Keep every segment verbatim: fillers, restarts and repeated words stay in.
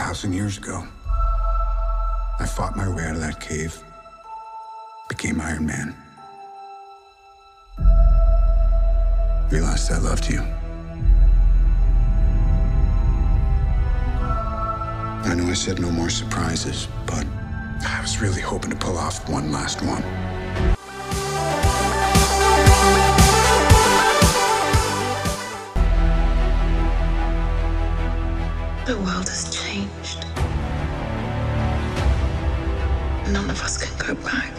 thousand years ago. I fought my way out of that cave, became Iron Man. Realized I loved you. I know I said no more surprises, but I was really hoping to pull off one last one. The world has changed. None of us can go back.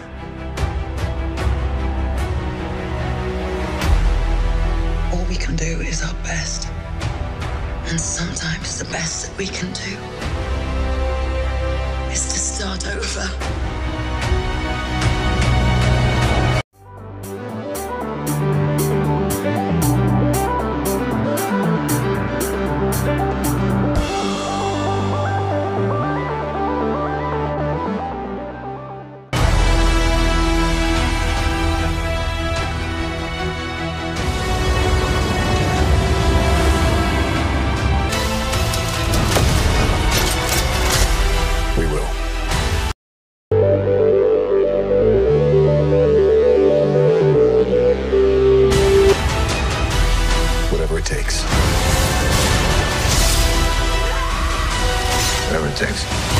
All we can do is our best. And sometimes the best that we can do is to start over. We will. Whatever it takes. Whatever it takes.